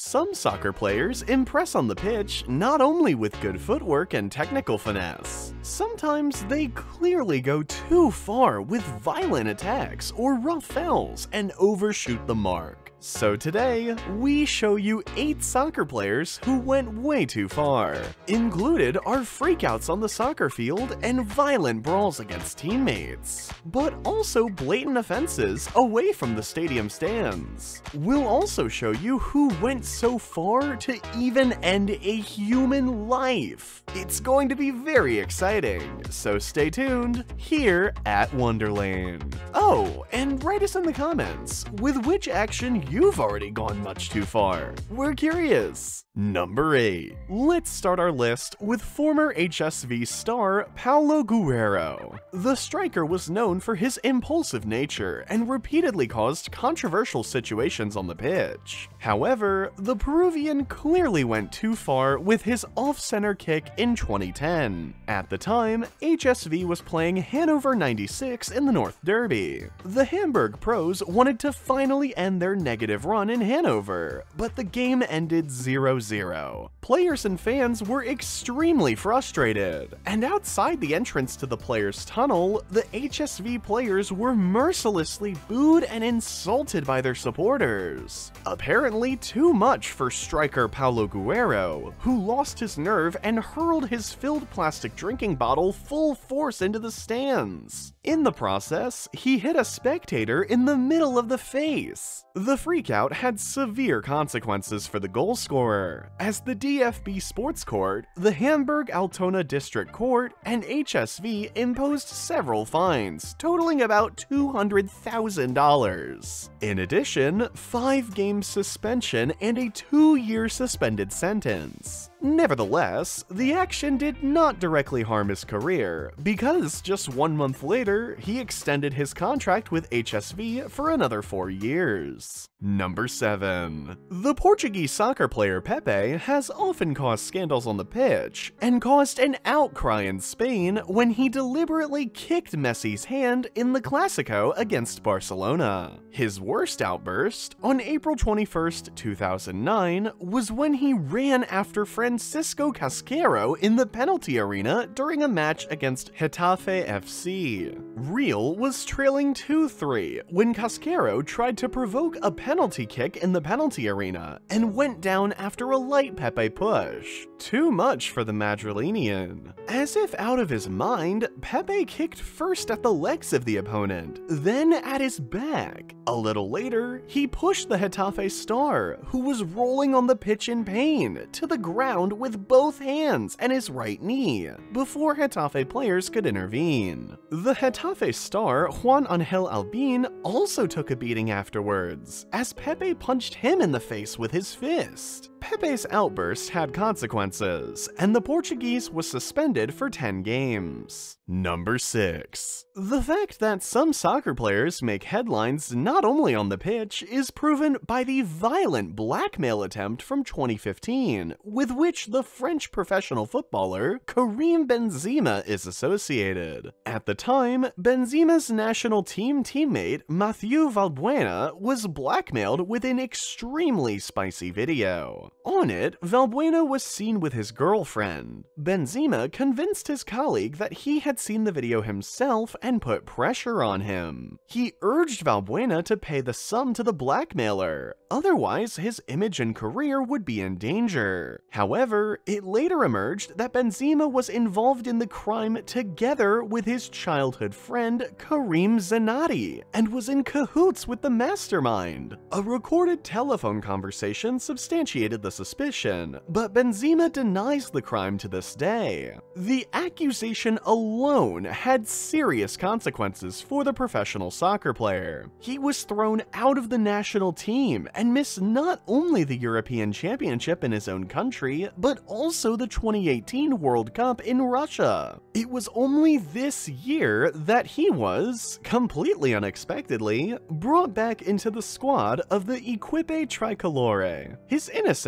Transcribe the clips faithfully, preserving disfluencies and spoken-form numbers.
Some soccer players impress on the pitch not only with good footwork and technical finesse, sometimes they clearly go too far with violent attacks or rough fouls and overshoot the mark. So today, we show you eight soccer players who went way too far. Included are freakouts on the soccer field and violent brawls against teammates, but also blatant offenses away from the stadium stands. We'll also show you who went so far to even end a human life. It's going to be very exciting, so stay tuned here at Wonderland. Oh, and write us in the comments with which action you've already gone much too far. We're curious. Number eight. Let's start our list with former H S V star Paulo Guerrero. The striker was known for his impulsive nature and repeatedly caused controversial situations on the pitch. However, the Peruvian clearly went too far with his off-center kick in twenty ten. At the time, H S V was playing Hannover ninety-six in the North Derby. The Hamburg pros wanted to finally end their negative run in Hanover, but the game ended zero zero. Players and fans were extremely frustrated, and outside the entrance to the players' tunnel, the H S V players were mercilessly booed and insulted by their supporters. Apparently too much for striker Paulo Guerrero, who lost his nerve and hurled his filled plastic drinking bottle full force into the stands. In the process, he hit a spectator in the middle of the face. The freakout had severe consequences for the goal scorer, as the D F B Sports Court, the Hamburg Altona District Court, and H S V imposed several fines, totaling about two hundred thousand dollars. In addition, five-game suspension and a two-year suspended sentence. Nevertheless, the action did not directly harm his career, because just one month later, he extended his contract with H S V for another four years. Number seven. The Portuguese soccer player Pepe has often caused scandals on the pitch, and caused an outcry in Spain when he deliberately kicked Messi's hand in the Clásico against Barcelona. His worst outburst, on April twenty-first, two thousand nine, was when he ran after Francisco Casquero in the penalty arena during a match against Getafe F C. Real was trailing two three when Casquero tried to provoke a penalty kick in the penalty arena and went down after a light Pepe push. Too much for the Madrilenian. As if out of his mind, Pepe kicked first at the legs of the opponent, then at his back. A little later, he pushed the Getafe star, who was rolling on the pitch in pain, to the ground with both hands and his right knee, before Getafe players could intervene. The Getafe star, Juan Angel Albin, also took a beating afterwards, as Pepe punched him in the face with his fist. Pepe's outburst had consequences, and the Portuguese was suspended for ten games. Number six. The fact that some soccer players make headlines not only on the pitch is proven by the violent blackmail attempt from twenty fifteen, with which the French professional footballer Karim Benzema is associated. At the time, Benzema's national team teammate Mathieu Valbuena was blackmailed with an extremely spicy video. On it, Valbuena was seen with his girlfriend. Benzema convinced his colleague that he had seen the video himself and put pressure on him. He urged Valbuena to pay the sum to the blackmailer, otherwise his image and career would be in danger. However, it later emerged that Benzema was involved in the crime together with his childhood friend Karim Zenati, and was in cahoots with the mastermind. A recorded telephone conversation substantiated the suspicion, but Benzema denies the crime to this day. The accusation alone had serious consequences for the professional soccer player. He was thrown out of the national team and missed not only the European Championship in his own country, but also the twenty eighteen World Cup in Russia. It was only this year that he was, completely unexpectedly, brought back into the squad of the Equipe Tricolore. His innocence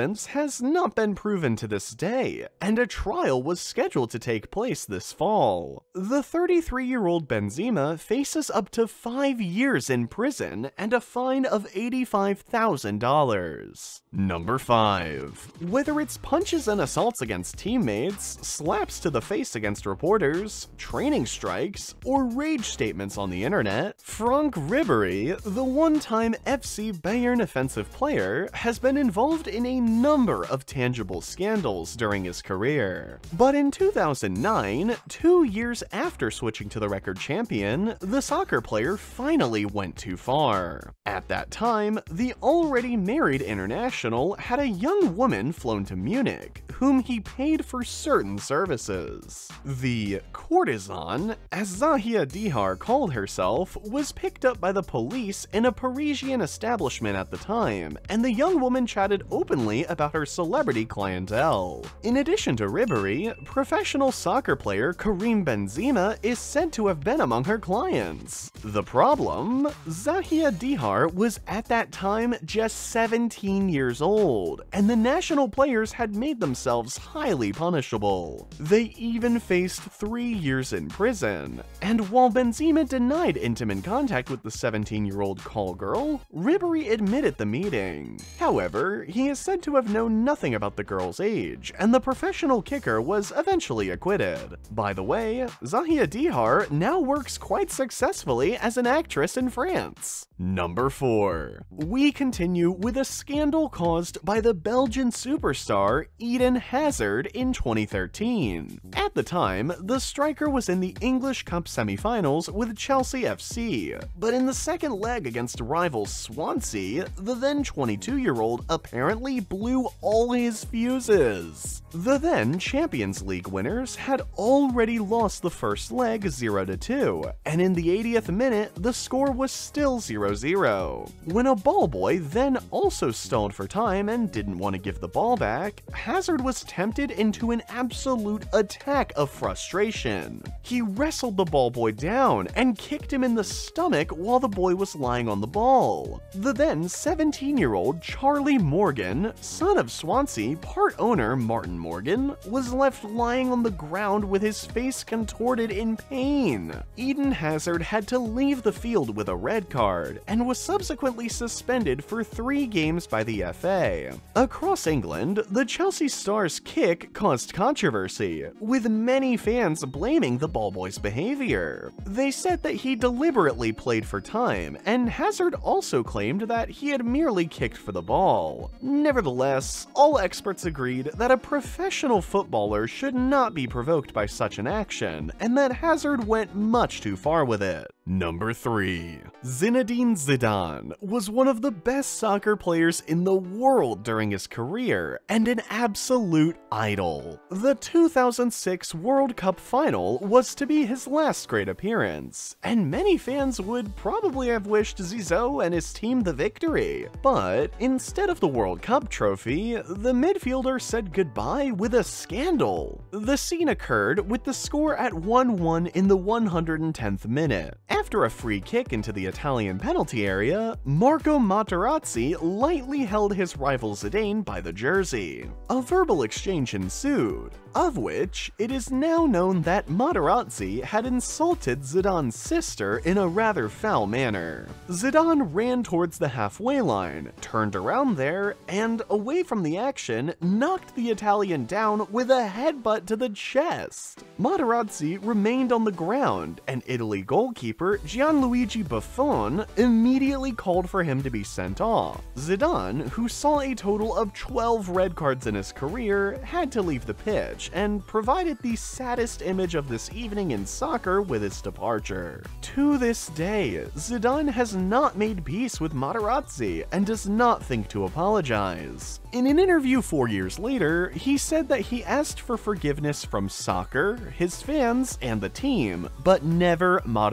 innocence has not been proven to this day, and a trial was scheduled to take place this fall. The thirty-three-year-old Benzema faces up to five years in prison and a fine of eighty-five thousand dollars. Number five. Whether it's punches and assaults against teammates, slaps to the face against reporters, training strikes, or rage statements on the internet, Franck Ribéry, the one-time F C Bayern offensive player, has been involved in a number of tangible scandals during his career. But in two thousand nine, two years after switching to the record champion, the soccer player finally went too far. At that time, the already married international had a young woman flown to Munich, whom he paid for certain services. The courtesan, as Zahia Dihar called herself, was picked up by the police in a Parisian establishment at the time, and the young woman chatted openly about her celebrity clientele. In addition to Ribéry, professional soccer player Karim Benzema is said to have been among her clients. The problem? Zahia Dihar was at that time just seventeen years old, and the national players had made themselves highly punishable. They even faced three years in prison, and while Benzema denied intimate contact with the seventeen-year-old call girl, Ribéry admitted the meeting. However, he is said to have known nothing about the girl's age, and the professional kicker was eventually acquitted. By the way, Zahia Dihar now works quite successfully as an actress in France. Number four. We continue with a scandal caused by the Belgian superstar Eden Hazard in twenty thirteen. At the time, the striker was in the English Cup semi-finals with Chelsea F C, but in the second leg against rival Swansea, the then twenty-two-year-old apparently blew all his fuses. The then Champions League winners had already lost the first leg zero to two, and in the eightieth minute, the score was still zero zero. When a ball boy then also stalled for time and didn't want to give the ball back, Hazard was tempted into an absolute attack of frustration. He wrestled the ball boy down and kicked him in the stomach while the boy was lying on the ball. The then seventeen-year-old Charlie Morgan, son of Swansea part owner Martin Morgan, was left lying on the ground with his face contorted in pain. Eden Hazard had to leave the field with a red card and was subsequently suspended for three games by the F A. Across England, the Chelsea star's kick caused controversy, with many fans blaming the ball boy's behavior. They said that he deliberately played for time, and Hazard also claimed that he had merely kicked for the ball. Nevertheless, all experts agreed that a professional footballer should not be provoked by such an action, and that Hazard went much too far with it. Number three. Zinedine Zidane was one of the best soccer players in the world during his career, and an absolute idol. The two thousand six World Cup final was to be his last great appearance, and many fans would probably have wished Zizou and his team the victory. But instead of the World Cup trophy, the midfielder said goodbye with a scandal. The scene occurred with the score at one one in the one hundred tenth minute. After a free kick into the Italian penalty area, Marco Materazzi lightly held his rival Zidane by the jersey. A verbal exchange ensued, of which it is now known that Materazzi had insulted Zidane's sister in a rather foul manner. Zidane ran towards the halfway line, turned around there, and away from the action, knocked the Italian down with a headbutt to the chest. Materazzi remained on the ground, and Italy goalkeeper Gianluigi Buffon immediately called for him to be sent off. Zidane, who saw a total of twelve red cards in his career, had to leave the pitch and provided the saddest image of this evening in soccer with his departure. To this day, Zidane has not made peace with Materazzi and does not think to apologize. In an interview four years later, he said that he asked for forgiveness from soccer, his fans, and the team, but never Materazzi.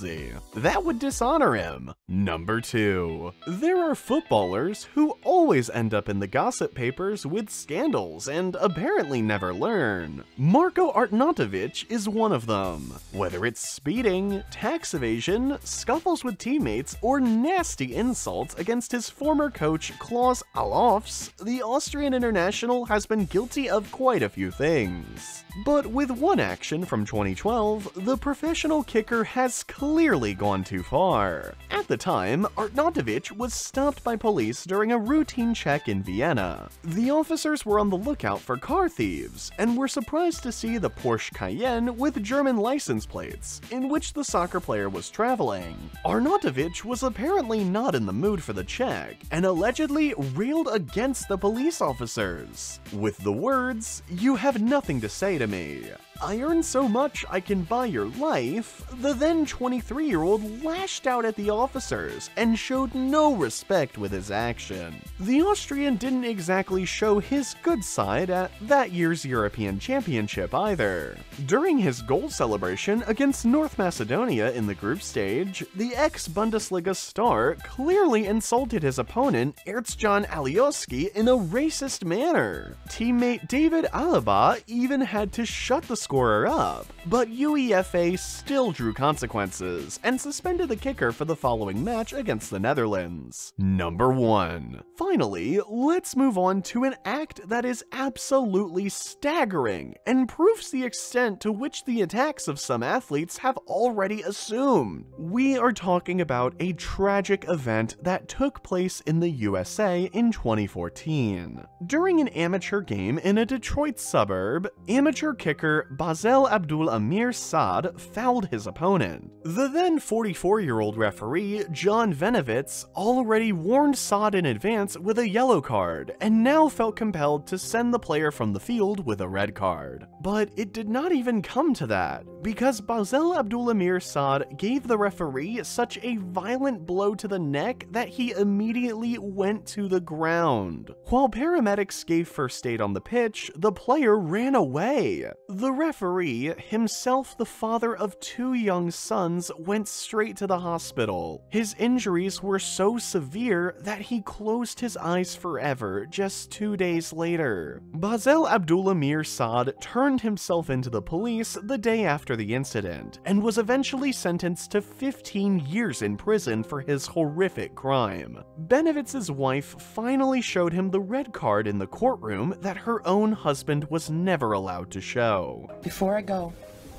jersey. That would dishonor him. Number two. There are footballers who always end up in the gossip papers with scandals and apparently never learn. Marko Arnautovic is one of them. Whether it's speeding, tax evasion, scuffles with teammates, or nasty insults against his former coach Klaus Allofs, the Austrian international has been guilty of quite a few things. But with one action from twenty twelve, the professional kicker has clearly gone too far. At the time, Arnautovic was stopped by police during a routine check in Vienna. The officers were on the lookout for car thieves, and were surprised to see the Porsche Cayenne with German license plates, in which the soccer player was traveling. Arnautovic was apparently not in the mood for the check, and allegedly railed against the police officers, with the words, "You have nothing to say to me. I earn so much I can buy your life." The then twenty-three-year-old lashed out at the officers and showed no respect with his action. The Austrian didn't exactly show his good side at that year's European Championship either. During his goal celebration against North Macedonia in the group stage, the ex-Bundesliga star clearly insulted his opponent Erzjan Alioski in a racist manner. Teammate David Alaba even had to shut the scorer up, but UEFA still drew consequences and suspended the kicker for the following match against the Netherlands. Number one. Finally, let's move on to an act that is absolutely staggering and proves the extent to which the attacks of some athletes have already assumed. We are talking about a tragic event that took place in the U S A in twenty fourteen. During an amateur game in a Detroit suburb, amateur kicker Basel Abdul Amir Saad fouled his opponent. The then forty-four-year-old referee, John Venovitz, already warned Saad in advance with a yellow card, and now felt compelled to send the player from the field with a red card. But it did not even come to that, because Basel Abdul Amir Saad gave the referee such a violent blow to the neck that he immediately went to the ground. While paramedics gave first aid on the pitch, the player ran away. The referee, himself the father of two young sons, went straight to the hospital. His injuries were so severe that he closed his eyes forever just two days later. Basel Abdul Amir Saad turned himself into the police the day after the incident, and was eventually sentenced to fifteen years in prison for his horrific crime. Benovitz's wife finally showed him the red card in the courtroom that her own husband was never allowed to show. Before I go,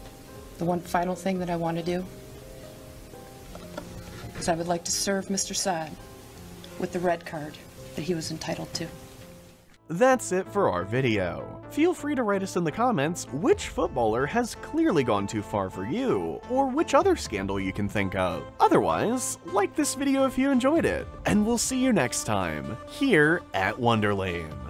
the one final thing that I want to do is I would like to serve Mister Saad with the red card that he was entitled to. That's it for our video. Feel free to write us in the comments which footballer has clearly gone too far for you, or which other scandal you can think of. Otherwise, like this video if you enjoyed it, and we'll see you next time, here at Wonderlane.